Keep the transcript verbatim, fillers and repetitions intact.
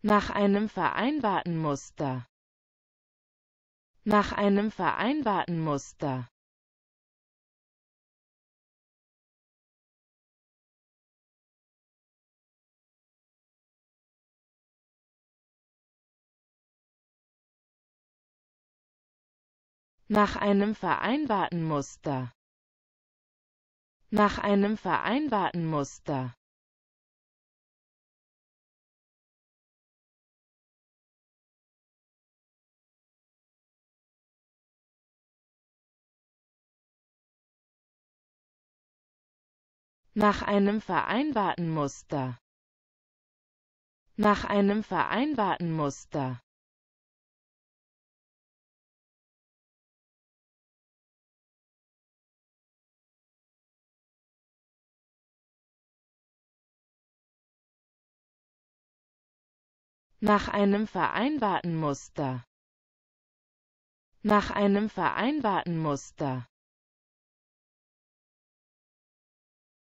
Nach einem vereinbarten Muster. Nach einem vereinbarten Muster. Nach einem vereinbarten Muster. Nach einem vereinbarten Muster. Nach einem vereinbarten Muster. Nach einem vereinbarten Muster. Nach einem vereinbarten Muster. Nach einem vereinbarten Muster.